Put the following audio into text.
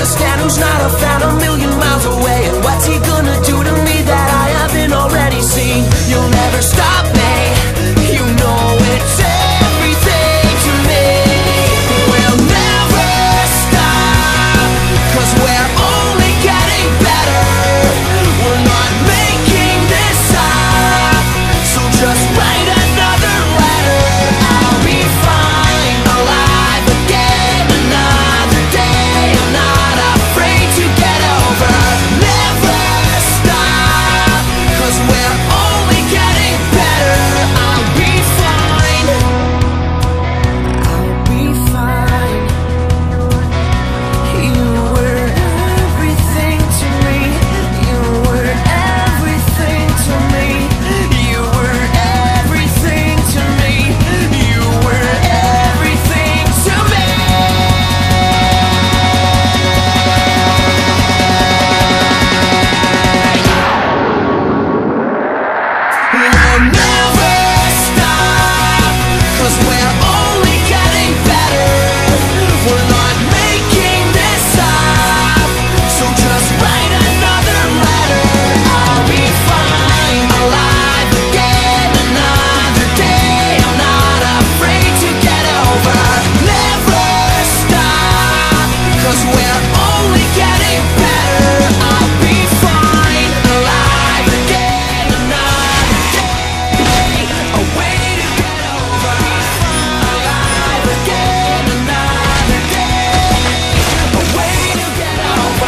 understand who's not a fan a million miles away? And what's he gonna do to me that I haven't already seen? You'll never stop me, you know it's everything to me. We'll never stop, 'cause we're only getting better. We're not making this up, so just write another letter. I'll be fine, alive again another day. I'm not afraid to get over. Never stop, 'cause we're only getting better. I'll be fine, I'll be fine. You were everything to me. You were everything to me. You were everything to me. You were everything to me. We'll never stop, 'cause we're only getting better. We're not making this up, so just write another letter. I'll be fine, alive again another day. I'm not afraid to get over. Never stop, 'cause we're only getting better. I'll be fine, alive again another day. A way to get over. Alive again another day. A way to get over.